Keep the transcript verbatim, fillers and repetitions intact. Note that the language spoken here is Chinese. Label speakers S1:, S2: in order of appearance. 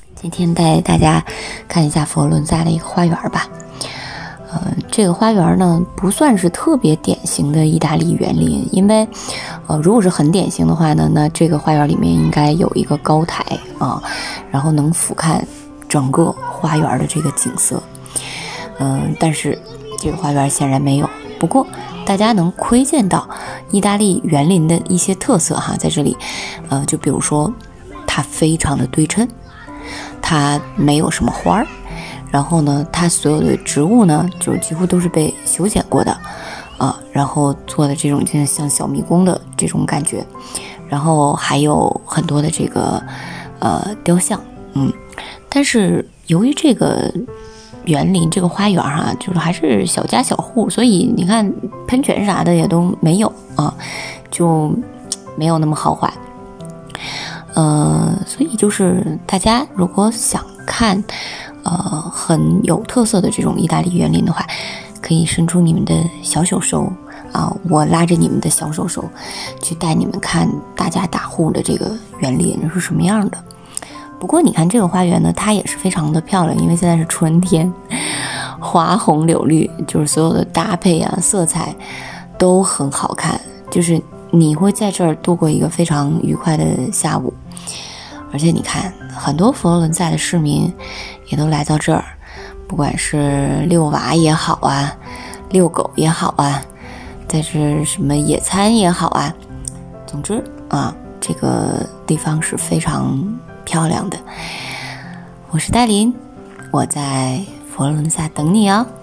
S1: 今天带大家看一下佛罗伦萨的一个花园吧。呃，这个花园呢不算是特别典型的意大利园林，因为，呃，如果是很典型的话呢，那这个花园里面应该有一个高台啊，然后能俯瞰整个花园的这个景色。嗯、呃，但是这个花园显然没有。不过大家能窥见到意大利园林的一些特色哈，在这里，呃，就比如说它非常的对称。它没有什么花儿，然后呢，它所有的植物呢，就是几乎都是被修剪过的，啊，然后做的这种就像小迷宫的这种感觉，然后还有很多的这个呃雕像，嗯，但是由于这个园林这个花园哈、啊，就是还是小家小户，所以你看喷泉啥的也都没有啊，就没有那么豪华。呃，所以就是大家如果想看，呃，很有特色的这种意大利园林的话，可以伸出你们的小手手啊，我拉着你们的小手手，去带你们看大家大户的这个园林是什么样的。不过你看这个花园呢，它也是非常的漂亮，因为现在是春天，花红柳绿，就是所有的搭配啊、色彩都很好看，就是你会在这儿度过一个非常愉快的下午。而且你看，很多佛罗伦萨的市民也都来到这儿，不管是遛娃也好啊，遛狗也好啊，在这什么野餐也好啊，总之啊，这个地方是非常漂亮的。我是戴琳，我在佛罗伦萨等你哦。